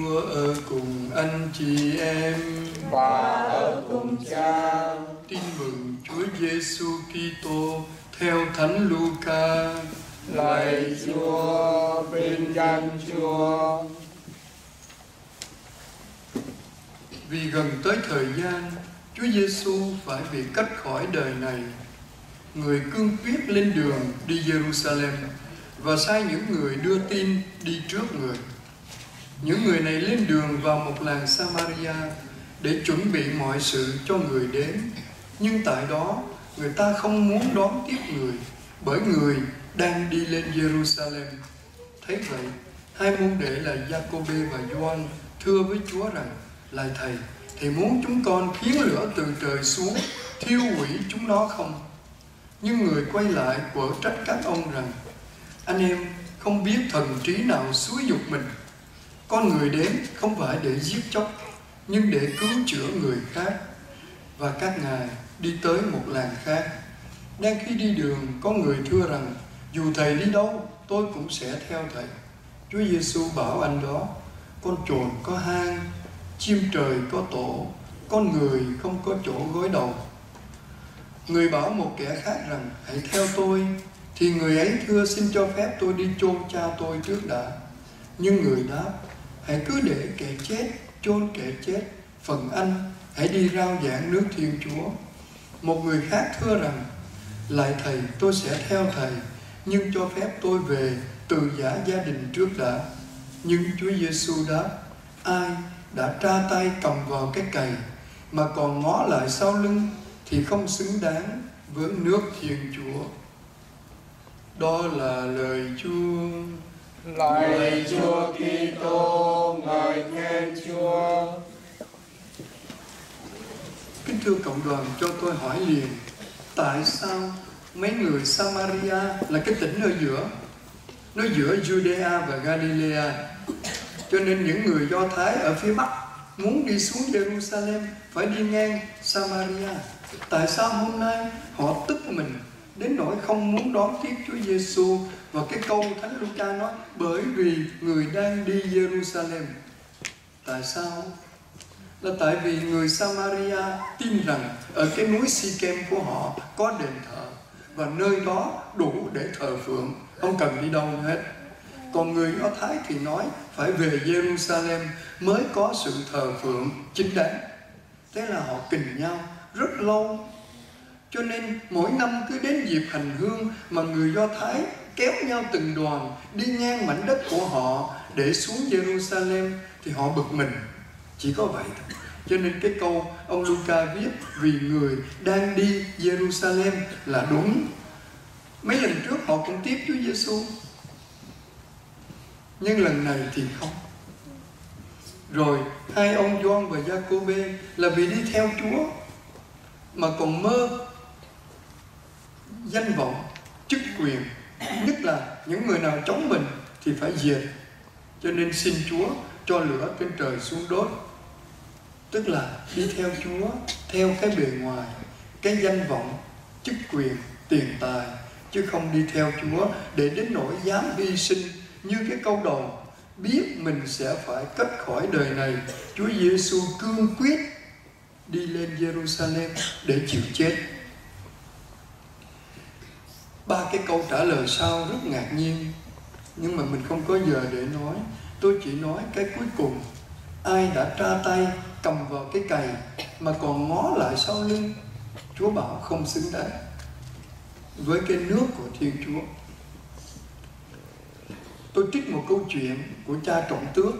Chúa ở cùng anh chị em và ở cùng Cha. Tin mừng Chúa Giêsu Kitô theo Thánh Luca. Lạy Chúa, vinh danh Chúa. Vì gần tới thời gian Chúa Giêsu phải bị cất khỏi đời này, Người cương quyết lên đường đi Jerusalem và sai những người đưa tin đi trước Người. Những người này lên đường vào một làng Samaria để chuẩn bị mọi sự cho Người đến. Nhưng tại đó, người ta không muốn đón tiếp Người, bởi Người đang đi lên Jerusalem. Thấy vậy, hai môn đệ là Giacôbê và Gioan thưa với Chúa rằng: Lạy Thầy, Thầy muốn chúng con khiến lửa từ trời xuống thiêu hủy chúng nó không? Nhưng Người quay lại quở trách các ông rằng: Anh em không biết thần trí nào xúi giục mình. Con Người đến không phải để giết chóc, nhưng để cứu chữa người khác. Và các ngài đi tới một làng khác. Đang khi đi đường, có người thưa rằng: Dù Thầy đi đâu, tôi cũng sẽ theo Thầy. Chúa Giêsu bảo anh đó: Con chồn có hang, chim trời có tổ, con người không có chỗ gối đầu. Người bảo một kẻ khác rằng: Hãy theo tôi. Thì người ấy thưa: Xin cho phép tôi đi chôn cha tôi trước đã. Nhưng người đáp: Hãy cứ để kẻ chết chôn kẻ chết, phần anh hãy đi rao giảng nước Thiên Chúa. Một người khác thưa rằng: Lạy Thầy, tôi sẽ theo Thầy, nhưng cho phép tôi về từ giã gia đình trước đã. Nhưng Chúa Giêsu đáp: Ai đã tra tay cầm vào cái cày mà còn ngó lại sau lưng thì không xứng đáng với nước Thiên Chúa. Đó là lời Chúa. Lạy Chúa Kitô, ngợi khen Chúa. Kính thưa cộng đoàn, cho tôi hỏi liền: tại sao mấy người Samaria là cái tỉnh ở giữa, nó giữa Judea và Galilea, cho nên những người Do Thái ở phía Bắc muốn đi xuống Jerusalem phải đi ngang Samaria? Tại sao hôm nay họ tức mình đến nỗi không muốn đón tiếp Chúa Giêsu? Và cái câu Thánh Luca nói: bởi vì Người đang đi Jerusalem. Tại sao? Là tại vì người Samaria tin rằng ở cái núi Si-kem của họ có đền thờ, và nơi đó đủ để thờ phượng, không cần đi đâu hết. Còn người Do Thái thì nói phải về Jerusalem mới có sự thờ phượng chính đáng. Thế là họ kình nhau rất lâu. Cho nên mỗi năm cứ đến dịp hành hương mà người Do Thái kéo nhau từng đoàn đi ngang mảnh đất của họ để xuống Jerusalem thì họ bực mình. Chỉ có vậy thôi. Cho nên cái câu ông Luca viết vì Người đang đi Jerusalem là đúng. Mấy lần trước họ cũng tiếp Chúa Giêsu, nhưng lần này thì không. Rồi hai ông Gioan và Giacôbê là vì đi theo Chúa mà còn mơ danh vọng, chức quyền, nhất là những người nào chống mình thì phải diệt. Cho nên xin Chúa cho lửa trên trời xuống đốt. Tức là đi theo Chúa theo cái bề ngoài, cái danh vọng, chức quyền, tiền tài, chứ không đi theo Chúa để đến nỗi dám hy sinh như cái câu đầu: biết mình sẽ phải cất khỏi đời này. Chúa Giêsu cương quyết đi lên Jerusalem để chịu chết. Ba cái câu trả lời sau rất ngạc nhiên, nhưng mà mình không có giờ để nói. Tôi chỉ nói cái cuối cùng: ai đã tra tay cầm vào cái cày mà còn ngó lại sau lưng, Chúa bảo không xứng đáng với cái nước của Thiên Chúa. Tôi trích một câu chuyện của cha Trọng Tước.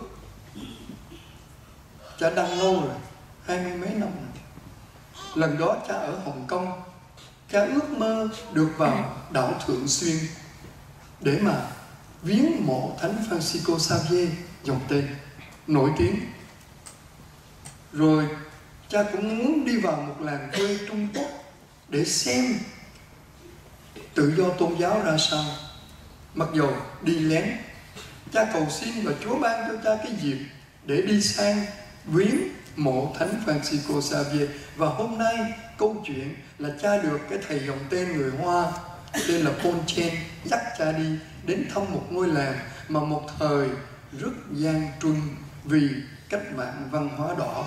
Cha đăng lâu rồi, 20 mấy năm rồi. Lần đó cha ở Hồng Kông, cha ước mơ được vào đảo Thượng Xuyên để mà viếng mộ Thánh Francisco Xavier, dòng tên nổi tiếng. Rồi cha cũng muốn đi vào một làng quê Trung Quốc để xem tự do tôn giáo ra sao. Mặc dù đi lén, cha cầu xin và Chúa ban cho cha cái dịp để đi sang viếng mộ Thánh Francisco Xavier. Và hôm nay câu chuyện là cha được cái thầy dòng tên người Hoa tên là Paul Chen dắt cha đi đến thăm một ngôi làng mà một thời rất gian truân, vì cách mạng văn hóa đỏ.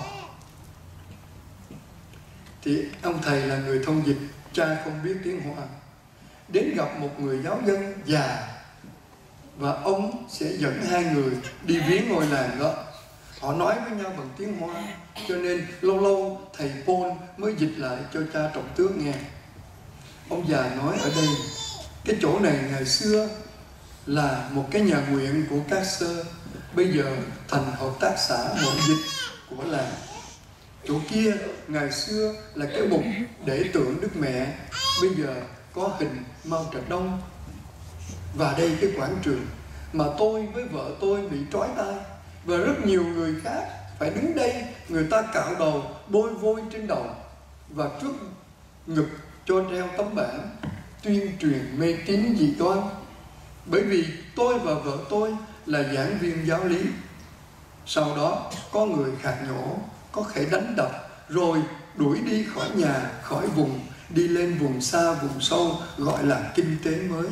Thì ông thầy là người thông dịch, cha không biết tiếng Hoa, đến gặp một người giáo dân già, và ông sẽ dẫn hai người đi viếng ngôi làng đó. Họ nói với nhau bằng tiếng Hoa, cho nên lâu lâu thầy Paul mới dịch lại cho cha trọng tước nghe. Ông già nói ở đây, cái chỗ này ngày xưa là một cái nhà nguyện của các sơ, bây giờ thành hợp tác xã mậu dịch của làng. Chỗ kia ngày xưa là cái bục để tượng Đức Mẹ, bây giờ có hình Mao Trạch Đông. Và đây cái quảng trường mà tôi với vợ tôi bị trói tay, và rất nhiều người khác phải đứng đây, người ta cạo đầu, bôi vôi trên đầu, và trước ngực cho treo tấm bảng tuyên truyền mê tín dị đoan. Bởi vì tôi và vợ tôi là giảng viên giáo lý. Sau đó có người khạc nhổ, có thể đánh đập, rồi đuổi đi khỏi nhà, khỏi vùng, đi lên vùng xa, vùng sâu, gọi là kinh tế mới.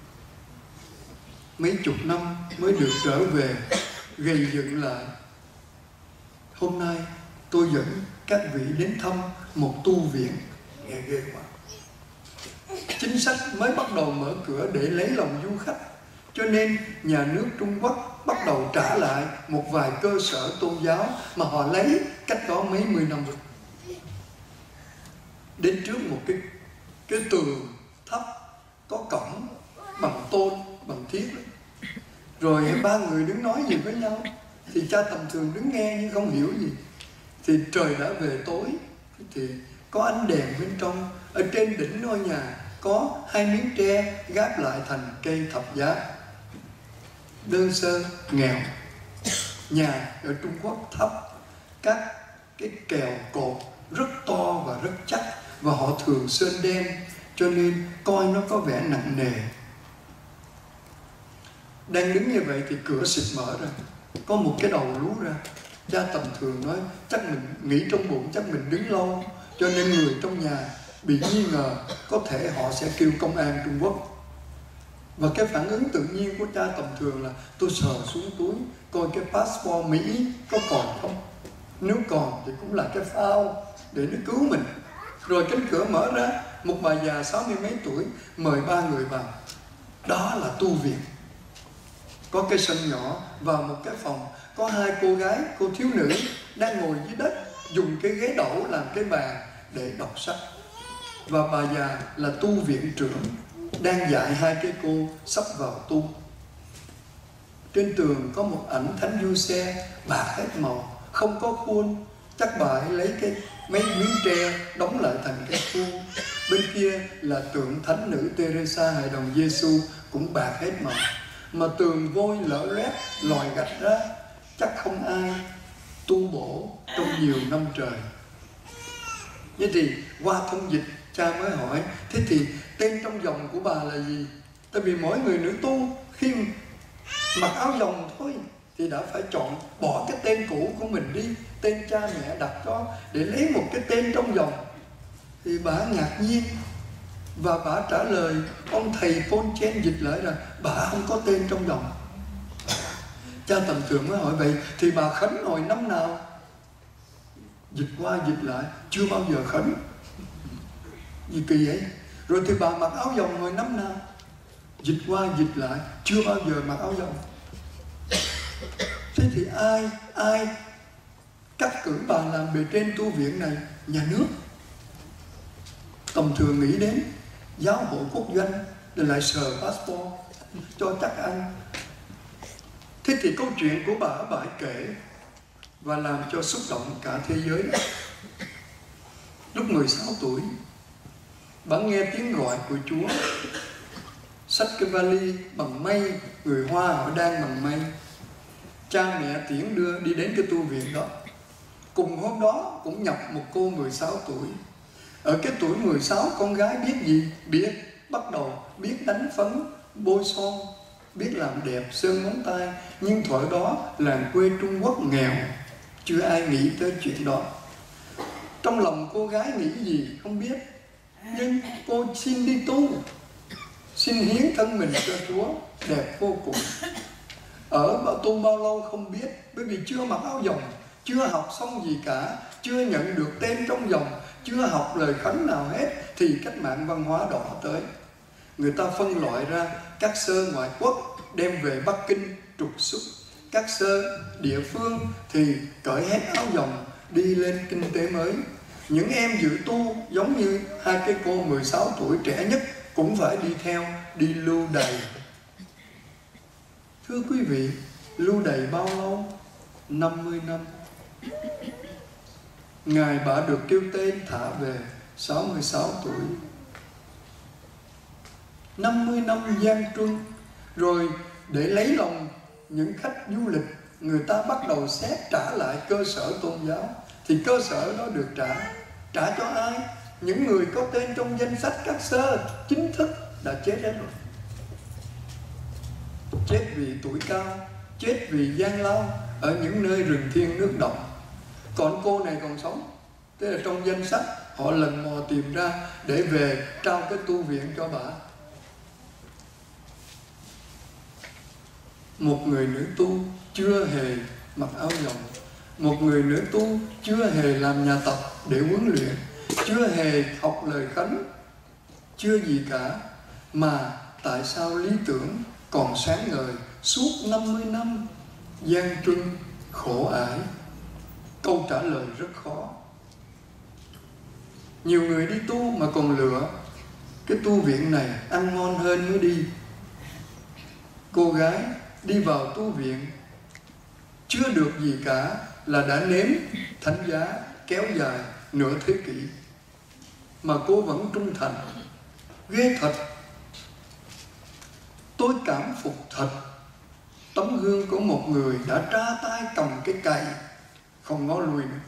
Mấy chục năm mới được trở về, gây dựng lại. Hôm nay tôi dẫn các vị đến thăm một tu viện. Nghe ghê quá. Chính sách mới bắt đầu mở cửa để lấy lòng du khách, cho nên nhà nước Trung Quốc bắt đầu trả lại một vài cơ sở tôn giáo mà họ lấy cách đó mấy mươi năm rồi. Đến trước một cái tường thấp có cổng bằng tôn, bằng thiết. Rồi ba người đứng nói gì với nhau, thì cha tầm thường đứng nghe nhưng không hiểu gì. Thì trời đã về tối, thì có ánh đèn bên trong. Ở trên đỉnh ngôi nhà có hai miếng tre gáp lại thành cây thập giá. Đơn sơ, nghèo. Nhà ở Trung Quốc thấp, các cái kèo cột rất to và rất chắc, và họ thường sơn đen, cho nên coi nó có vẻ nặng nề. Đang đứng như vậy thì cửa xịt mở ra, có một cái đầu lú ra. Cha tầm thường nói chắc mình nghĩ trong bụng chắc mình đứng lâu, cho nên người trong nhà bị nghi ngờ, có thể họ sẽ kêu công an Trung Quốc. Và cái phản ứng tự nhiên của cha tầm thường là tôi sờ xuống túi coi cái passport Mỹ có còn không. Nếu còn thì cũng là cái phao để nó cứu mình. Rồi cánh cửa mở ra, một bà già 60 mấy tuổi mời ba người vào. Đó là tu viện. Có cái sân nhỏ và một cái phòng, có hai cô gái, cô thiếu nữ đang ngồi dưới đất, dùng cái ghế đẩu làm cái bàn để đọc sách. Và bà già là tu viện trưởng, đang dạy hai cái cô sắp vào tu. Trên tường có một ảnh Thánh Giuse bạc hết màu, không có khuôn. Chắc bà ấy lấy mấy miếng tre đóng lại thành cái khuôn. Bên kia là tượng Thánh nữ Teresa Hài Đồng Giêsu cũng bạc hết màu. Mà tường vôi lở loét lòi gạch ra, chắc không ai tu bổ trong nhiều năm trời. Vậy thì qua thông dịch, cha mới hỏi, thế thì tên trong dòng của bà là gì? Tại vì mỗi người nữ tu khi mặc áo dòng thôi thì đã phải chọn bỏ cái tên cũ của mình đi, tên cha mẹ đặt cho, để lấy một cái tên trong dòng. Thì bà ngạc nhiên và bà trả lời ông thầy Paul Chen dịch lại rằng bà không có tên trong dòng. Cha tầm thường mới hỏi vậy thì bà khấn hồi năm nào? Dịch qua dịch lại chưa bao giờ khấn. Gì kỳ vậy? Rồi thì bà mặc áo dòng hồi năm nào? Dịch qua dịch lại chưa bao giờ mặc áo dòng. Thế thì ai cắt cử bà làm bề trên tu viện này? Nhà nước. Tầm thường nghĩ đến giáo hội quốc doanh rồi lại sờ passport cho chắc ăn. Thế thì câu chuyện của bà ấy kể và làm cho xúc động cả thế giới. Lúc 16 tuổi, bà nghe tiếng gọi của Chúa, xách cái vali bằng mây, người Hoa họ đang bằng mây. Cha mẹ tiễn đưa đi đến cái tu viện đó. Cùng hôm đó cũng nhập một cô 16 tuổi. Ở cái tuổi 16 con gái biết gì? Biết, bắt đầu biết đánh phấn, bôi son, biết làm đẹp, sơn móng tay. Nhưng thuở đó làng quê Trung Quốc nghèo, chưa ai nghĩ tới chuyện đó. Trong lòng cô gái nghĩ gì không biết, nhưng cô xin đi tu, xin hiến thân mình cho Chúa, đẹp vô cùng. Ở bảo tu bao lâu không biết, bởi vì chưa mặc áo dòng, chưa học xong gì cả, chưa nhận được tên trong dòng, chưa học lời khấn nào hết, thì cách mạng văn hóa đỏ tới. Người ta phân loại ra các sơ ngoại quốc đem về Bắc Kinh trục xuất, các sơ địa phương thì cởi hết áo dòng đi lên kinh tế mới. Những em dự tu giống như hai cái cô 16 tuổi trẻ nhất cũng phải đi theo, đi lưu đày. Thưa quý vị, lưu đày bao lâu? 50 năm. Ngài bà được kêu tên thả về 66 tuổi. 50 năm gian truân. Rồi để lấy lòng những khách du lịch, người ta bắt đầu xét trả lại cơ sở tôn giáo. Thì cơ sở đó được trả. Trả cho ai? Những người có tên trong danh sách các sơ chính thức đã chết hết rồi. Chết vì tuổi cao, chết vì gian lao ở những nơi rừng thiên nước động. Còn cô này còn sống. Tức là trong danh sách họ lần mò tìm ra để về trao cái tu viện cho bà. Một người nữ tu chưa hề mặc áo dòng, một người nữ tu chưa hề làm nhà tập để huấn luyện, chưa hề học lời khấn, chưa gì cả, mà tại sao lý tưởng còn sáng ngời suốt 50 năm gian truân khổ ải? Câu trả lời rất khó. Nhiều người đi tu mà còn lựa cái tu viện này ăn ngon hơn mới đi. Cô gái đi vào tu viện chưa được gì cả là đã nếm thánh giá kéo dài nửa thế kỷ, mà cô vẫn trung thành. Ghê thật. Tôi cảm phục thật tấm gương của một người đã tra tay cầm cái cày không ngó lùi nữa.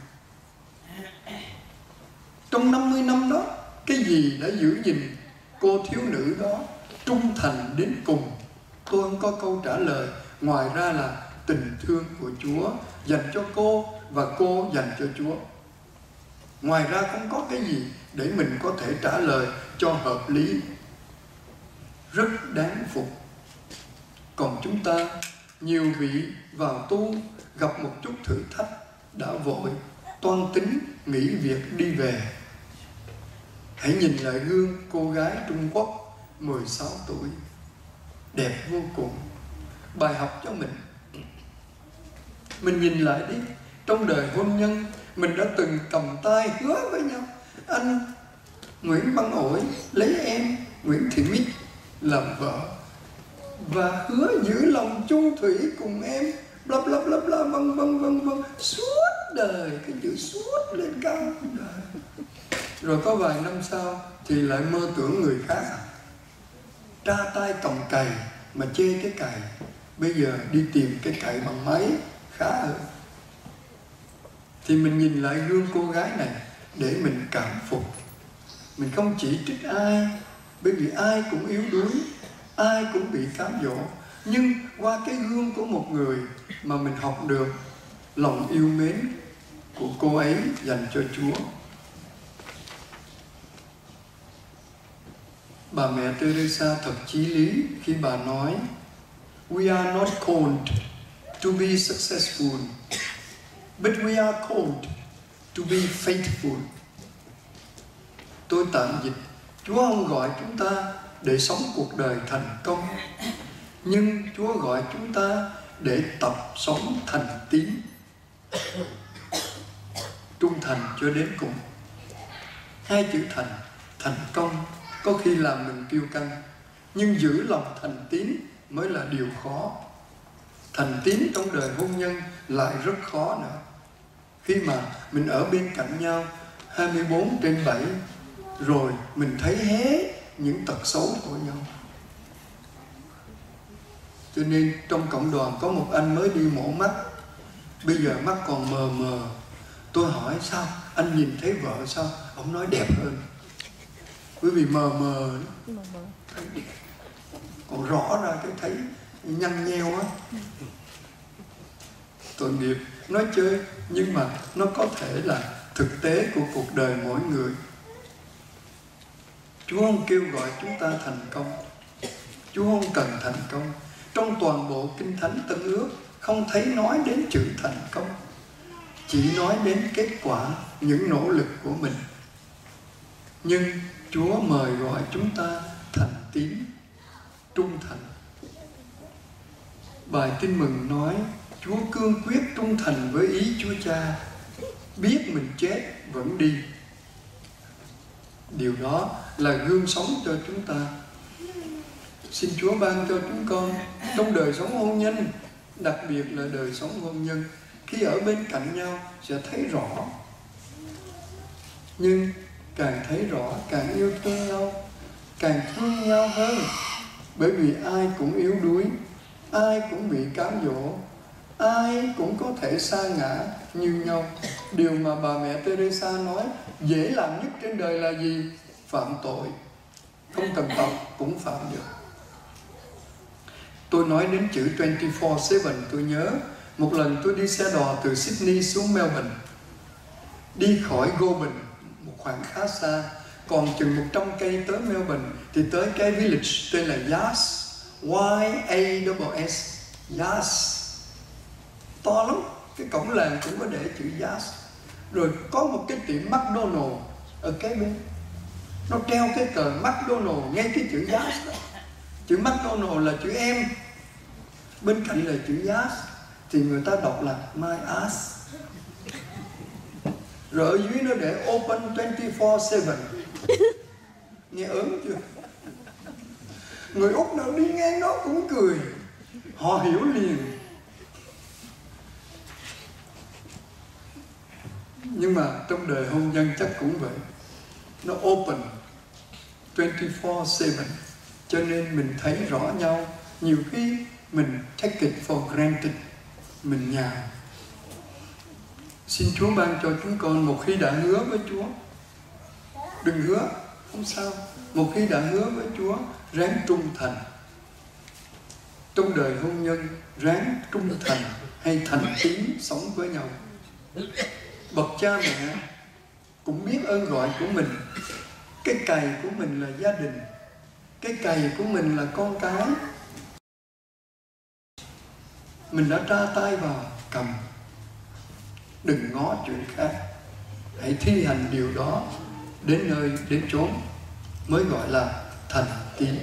Trong 50 năm đó, cái gì đã giữ gìn cô thiếu nữ đó trung thành đến cùng? Tôi không có câu trả lời ngoài ra là tình thương của Chúa dành cho cô và cô dành cho Chúa. Ngoài ra không có cái gì để mình có thể trả lời cho hợp lý. Rất đáng phục. Còn chúng ta, nhiều vị vào tu gặp một chút thử thách đã vội toan tính nghỉ việc đi về. Hãy nhìn lại gương cô gái Trung Quốc 16 tuổi, đẹp vô cùng, bài học cho mình. Mình nhìn lại đi, trong đời hôn nhân mình đã từng cầm tay hứa với nhau: anh Nguyễn Văn Ổi lấy em Nguyễn Thị Mít làm vợ và hứa giữ lòng chung thủy cùng em bla bla bla bla vân vân vân vân suốt đời. Cái chữ suốt lên cao đời. Rồi có vài năm sau thì lại mơ tưởng người khác, tra tay cầm cày mà chê cái cày, bây giờ đi tìm cái cày bằng máy khá hơn. Thì mình nhìn lại gương cô gái này để mình cảm phục. Mình không chỉ trích ai, bởi vì ai cũng yếu đuối, ai cũng bị cám dỗ. Nhưng qua cái gương của một người mà mình học được lòng yêu mến của cô ấy dành cho Chúa. Bà mẹ Teresa thật chí lý khi bà nói: We are not called to be successful, but we are called to be faithful. Tôi tạm dịch: Chúa không gọi chúng ta để sống cuộc đời thành công, nhưng Chúa gọi chúng ta để tập sống thành tín, trung thành cho đến cùng. Hai chữ thành công có khi làm mình kiêu căng, nhưng giữ lòng thành tín mới là điều khó. Thành tín trong đời hôn nhân lại rất khó nữa. Khi mà mình ở bên cạnh nhau 24/7, rồi mình thấy hết những tật xấu của nhau. Cho nên trong cộng đoàn có một anh mới đi mổ mắt, bây giờ mắt còn mờ mờ. Tôi hỏi sao anh nhìn thấy vợ sao? Ông nói đẹp hơn. Bởi vì mờ mờ còn rõ ra cái thấy nhăn nheo á. Tội nghiệp, nói chơi nhưng mà nó có thể là thực tế của cuộc đời mỗi người. Chúa không kêu gọi chúng ta thành công, Chúa không cần thành công, trong toàn bộ Kinh Thánh Tân Ước không thấy nói đến chữ thành công, chỉ nói đến kết quả những nỗ lực của mình. Nhưng Chúa mời gọi chúng ta thành tín, trung thành. Bài Tin Mừng nói Chúa cương quyết trung thành với ý Chúa Cha, biết mình chết vẫn đi. Điều đó là gương sống cho chúng ta. Xin Chúa ban cho chúng con trong đời sống hôn nhân, đặc biệt là đời sống hôn nhân, khi ở bên cạnh nhau sẽ thấy rõ. Nhưng càng thấy rõ, càng yêu thương nhau, càng thương nhau hơn. Bởi vì ai cũng yếu đuối, ai cũng bị cám dỗ, ai cũng có thể sa ngã như nhau. Điều mà bà mẹ Teresa nói dễ làm nhất trên đời là gì? Phạm tội. Không cần tập cũng phạm được. Tôi nói đến chữ 24/7, tôi nhớ một lần tôi đi xe đò từ Sydney xuống Melbourne. Đi khỏi Goulburn, một khoảng khá xa, còn chừng 100 cây tới Melbourne, thì tới cái village tên là Yass, Y-A-S-S, Yass. To lắm, cái cổng làng cũng có để chữ Yass. Rồi có một cái tiệm McDonald ở kế bên, nó treo cái cờ McDonald ngay cái chữ Yass đó. Chữ McDonald là chữ em, bên cạnh là chữ Yass, thì người ta đọc là My Ass. Rồi ở dưới nó để Open 24/7. Nghe ớn chưa? Người Úc nào đi ngang đó cũng cười, họ hiểu liền. Nhưng mà trong đời hôn nhân chắc cũng vậy, nó open 24/7, cho nên mình thấy rõ nhau. Nhiều khi mình take it for granted, mình nhào. Xin Chúa ban cho chúng con, một khi đã hứa với Chúa, đừng hứa, không sao. Một khi đã hứa với Chúa, ráng trung thành. Trong đời hôn nhân, ráng trung thành hay thành tín sống với nhau. Bậc cha mẹ cũng biết ơn gọi của mình. Cái cày của mình là gia đình, cái cày của mình là con cái. Mình đã tra tay vào cầm, đừng ngó chuyện khác. Hãy thi hành điều đó đến nơi đến chốn, mới gọi là thành tín.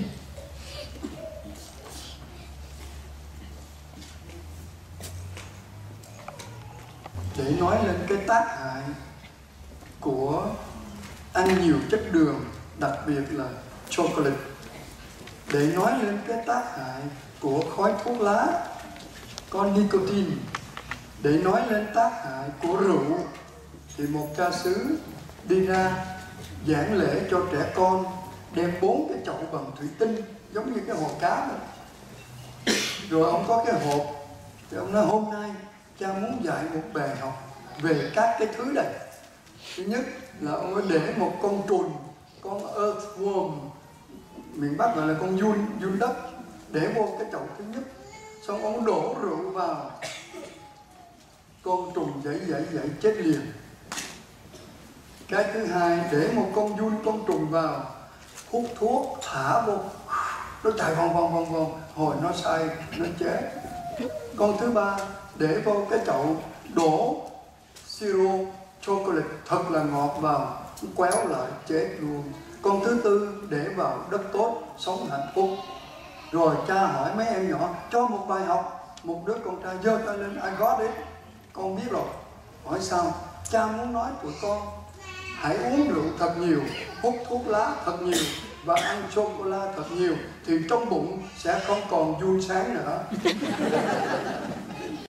Để nói lên cái tác hại của ăn nhiều chất đường, đặc biệt là chocolate. Để nói lên cái tác hại của khói thuốc lá, có nicotine. Để nói lên tác hại của rượu, thì một cha xứ đi ra giảng lễ cho trẻ con, đem 4 cái chậu bằng thủy tinh giống như cái hồ cá này. Rồi ông có cái hộp, thì ông nói hôm nay cha muốn dạy một bài học về các cái thứ này. Thứ nhất là ông ấy để một con trùn, con earthworm, miền Bắc gọi là con giun đất, để vô cái chậu thứ nhất. Xong ông đổ rượu vào, con trùng dậy chết liền. Cái thứ hai, để một con trùng vào, hút thuốc thả vô, nó chạy vòng, hồi nó say nó chết. Con thứ ba, để vô cái chậu đổ siro chocolate thật là ngọt vào, quéo lại chết luôn. Con thứ tư, để vào đất tốt sống hạnh phúc. Rồi cha hỏi mấy em nhỏ, cho một bài học. Một đứa con trai giơ tay lên, I got it, con biết rồi. Hỏi sao? Cha muốn nói tụi con hãy uống rượu thật nhiều, hút thuốc lá thật nhiều và ăn sô-cô-la thật nhiều, thì trong bụng sẽ không còn vui sáng nữa.